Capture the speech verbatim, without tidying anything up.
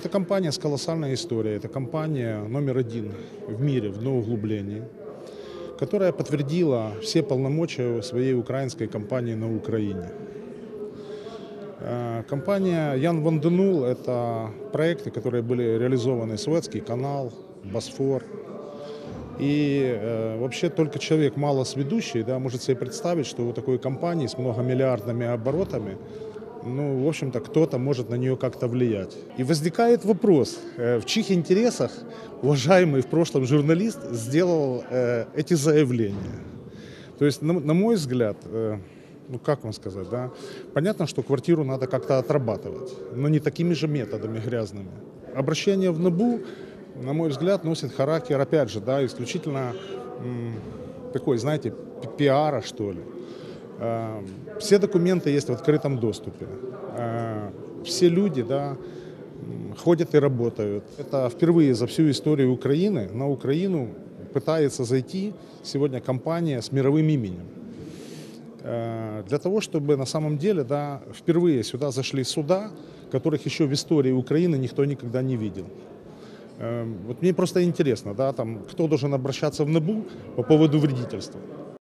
Это компания с колоссальной историей. Это компания номер один в мире в дноуглублении, которая подтвердила все полномочия своей украинской компании на Украине. Компания Ян Ванденул – это проекты, которые были реализованы Суэцкий канал, Босфор. И э, вообще только человек малосведущий, да, может себе представить, что у такой компании с многомиллиардными оборотами, ну, в общем-то, кто-то может на нее как-то влиять. И возникает вопрос, э, в чьих интересах уважаемый в прошлом журналист сделал э, эти заявления. То есть, на, на мой взгляд, э, ну как вам сказать, да, понятно, что квартиру надо как-то отрабатывать, но не такими же методами грязными. Обращение в НАБУ, на мой взгляд, носит характер, опять же, да, исключительно м, такой, знаете, пиара, что ли. Э, все документы есть в открытом доступе. Э, все люди, да, ходят и работают. Это впервые за всю историю Украины на Украину пытается зайти сегодня компания с мировым именем. Э, для того, чтобы на самом деле, да, впервые сюда зашли суда, которых еще в истории Украины никто никогда не видел. Вот мне просто интересно, да, там, кто должен обращаться в НАБУ по поводу вредительства.